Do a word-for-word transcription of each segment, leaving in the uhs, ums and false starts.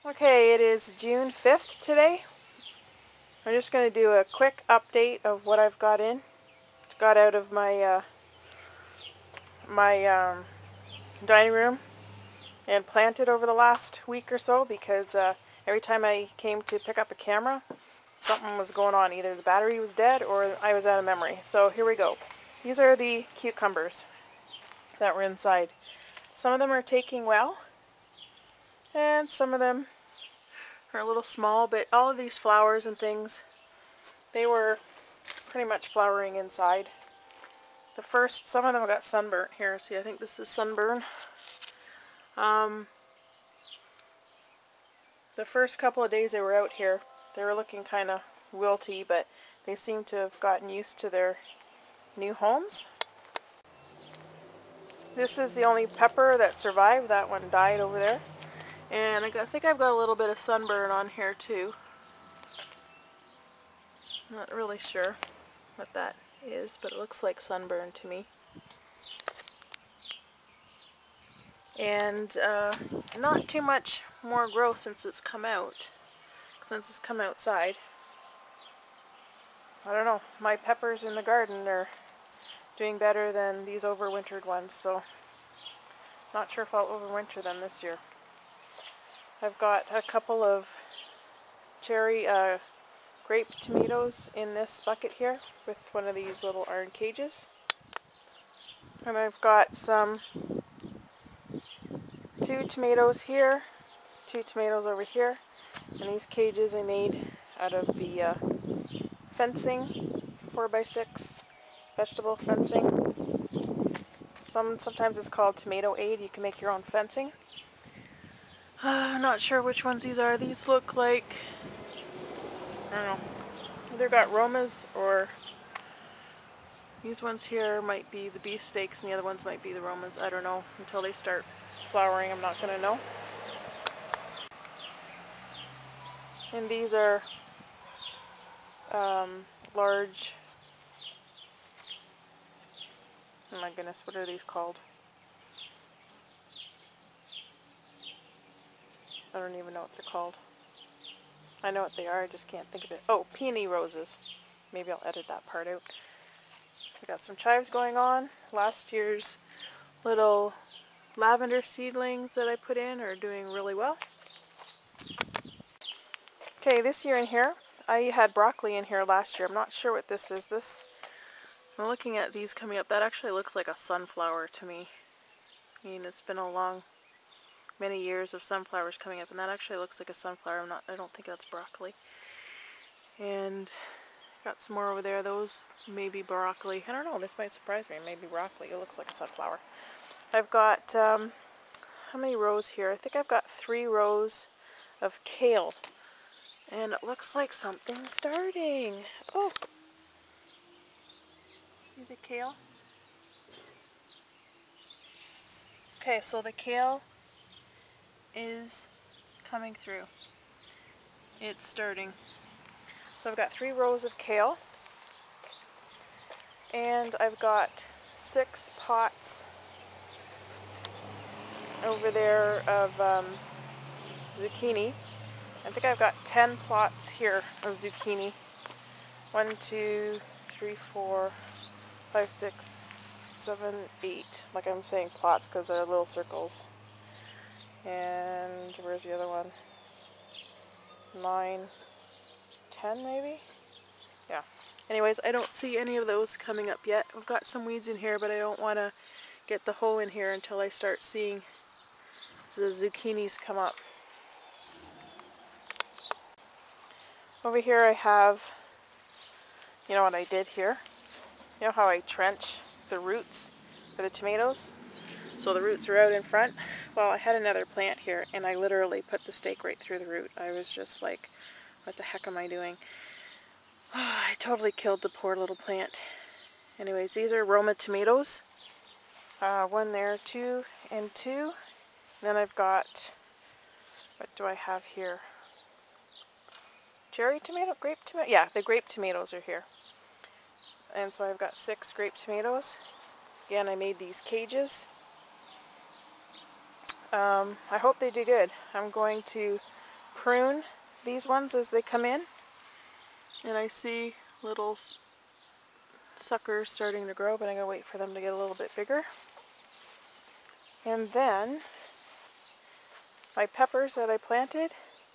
Okay, it is June fifth today. I'm just going to do a quick update of what I've got in. Got out of my uh, my um, dining room and planted over the last week or so because uh, every time I came to pick up a camera, something was going on. Either the battery was dead or I was out of memory. So here we go. These are the cucumbers that were inside. Some of them are taking well, and some of them are a little small, but all of these flowers and things, they were pretty much flowering inside. The first, some of them got sunburnt here. See, I think this is sunburn. Um, the first couple of days they were out here, they were looking kind of wilty, but they seem to have gotten used to their new homes. This is the only pepper that survived. That one died over there. And I think I've got a little bit of sunburn on here too. Not really sure what that is, but it looks like sunburn to me. And uh, not too much more growth since it's come out, since it's come outside. I don't know, my peppers in the garden are doing better than these overwintered ones, so not sure if I'll overwinter them this year. I've got a couple of cherry uh, grape tomatoes in this bucket here with one of these little iron cages. And I've got some two tomatoes here, two tomatoes over here, and these cages I made out of the uh, fencing, four by six vegetable fencing. Some sometimes it's called tomato aid. You can make your own fencing. Uh, I'm not sure which ones these are. These look like, I don't know, either got Romas or these ones here might be the beefsteaks and the other ones might be the Romas. I don't know. Until they start flowering, I'm not going to know. And these are um, large, oh my goodness, what are these called? I don't even know what they're called. I know what they are, I just can't think of it. Oh, peony roses. Maybe I'll edit that part out. We got some chives going on. Last year's little lavender seedlings that I put in are doing really well. Okay, this year in here, I had broccoli in here last year. I'm not sure what this is. This, I'm looking at these coming up. That actually looks like a sunflower to me. I mean, it's been a long, many years of sunflowers coming up, and that actually looks like a sunflower. I'm not, I don't think that's broccoli. And got some more over there. Those may be broccoli. I don't know. This might surprise me. Maybe broccoli. It looks like a sunflower. I've got, um, how many rows here? I think I've got three rows of kale. And it looks like something's starting. Oh! See the kale? Okay, so the kale is coming through. It's starting. So I've got three rows of kale. And I've got six pots over there of um, zucchini. I think I've got ten plots here of zucchini. One, two, three, four, five, six, seven, eight. Like I'm saying plots because they're little circles. And where's the other one? Nine, ten maybe? Yeah. Anyways, I don't see any of those coming up yet. I've got some weeds in here, but I don't want to get the hoe in here until I start seeing the zucchinis come up. Over here I have, you know what I did here? You know how I trench the roots for the tomatoes? So the roots are out in front. Well, I had another plant here and I literally put the stake right through the root. I was just like, what the heck am I doing? Oh, I totally killed the poor little plant. Anyways, these are Roma tomatoes. Uh, one there, two and two. Then I've got, what do I have here? Cherry tomato? Grape tomato? Yeah, the grape tomatoes are here. And so I've got six grape tomatoes. Again, I made these cages. Um, I hope they do good. I'm going to prune these ones as they come in. And I see little suckers starting to grow, but I'm going to wait for them to get a little bit bigger. And then my peppers that I planted,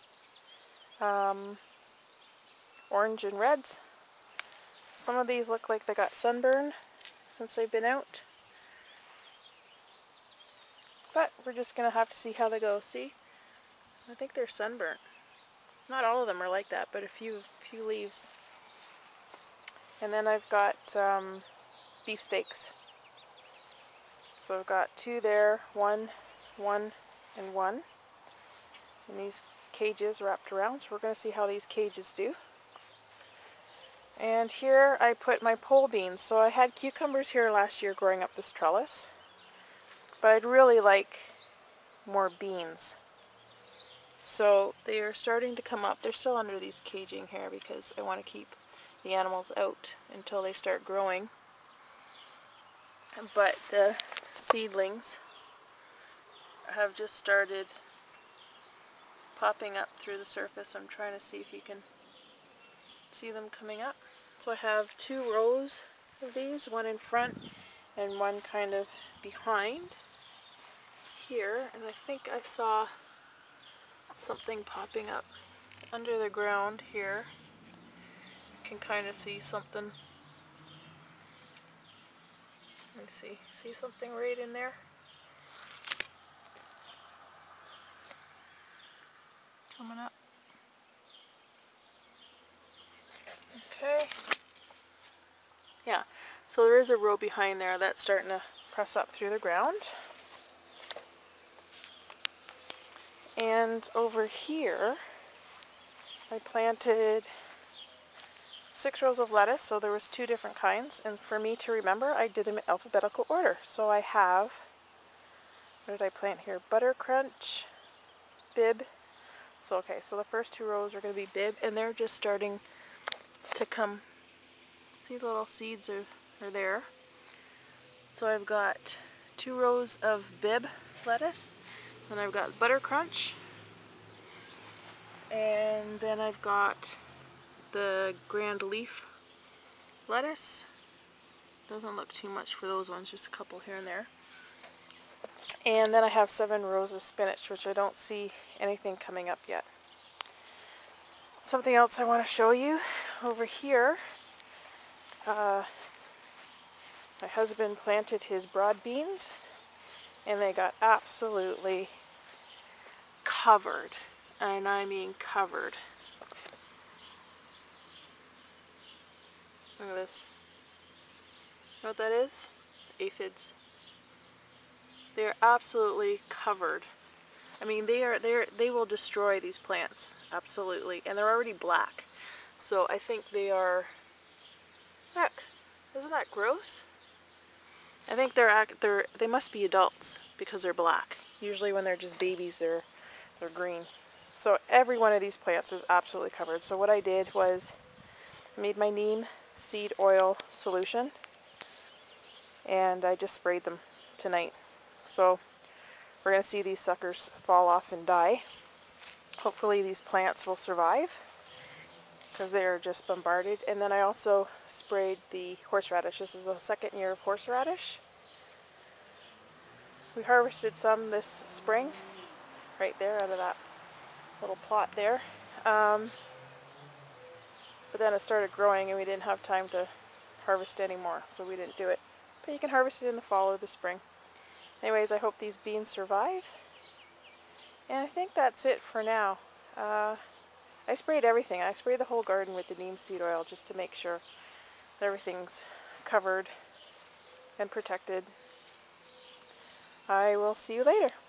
um, orange and reds. Some of these look like they got sunburn since they've been out. But we're just going to have to see how they go. See? I think they're sunburnt. Not all of them are like that, but a few few leaves. And then I've got um, beefsteaks. So I've got two there, one, one, and one. And these cages wrapped around, so we're going to see how these cages do. And here I put my pole beans. So I had cucumbers here last year growing up this trellis. But I'd really like more beans. So they are starting to come up. They're still under these caging here because I want to keep the animals out until they start growing. But the seedlings have just started popping up through the surface. I'm trying to see if you can see them coming up. So I have two rows of these, one in front and one kind of behind here. And I think I saw something popping up under the ground here. You can kind of see something. Let me see. See something right in there? Coming up. Okay. Yeah, so there is a row behind there that's starting to press up through the ground. And over here, I planted six rows of lettuce, so there was two different kinds. And for me to remember, I did them in alphabetical order. So I have, what did I plant here? Butter Crunch, Bib. So okay, so the first two rows are going to be Bib, and they're just starting to come. See the little seeds are, are there. So I've got two rows of Bib lettuce, and I've got Butter Crunch, and then I've got the Grand Leaf lettuce. Doesn't look too much for those ones, just a couple here and there. And then I have seven rows of spinach, which I don't see anything coming up yet. Something else I want to show you over here. Uh, my husband planted his broad beans, and they got absolutely covered. And I mean covered. Look at this. You know what that is? Aphids. They're absolutely covered. I mean, they are they they will destroy these plants, absolutely, and they're already black. So I think they are. Heck, isn't that gross? I think they're they're they must be adults because they're black. Usually when they're just babies, they're they're green. So every one of these plants is absolutely covered. So what I did was I made my neem seed oil solution, and I just sprayed them tonight. So we're going to see these suckers fall off and die. Hopefully these plants will survive because they are just bombarded. And then I also sprayed the horseradish. This is the second year of horseradish. We harvested some this spring, right there out of that little plot there. Um, but then it started growing and we didn't have time to harvest anymore, so we didn't do it. But you can harvest it in the fall or the spring. Anyways, I hope these beans survive. And I think that's it for now. Uh, I sprayed everything. I sprayed the whole garden with the neem seed oil just to make sure that everything's covered and protected. I will see you later.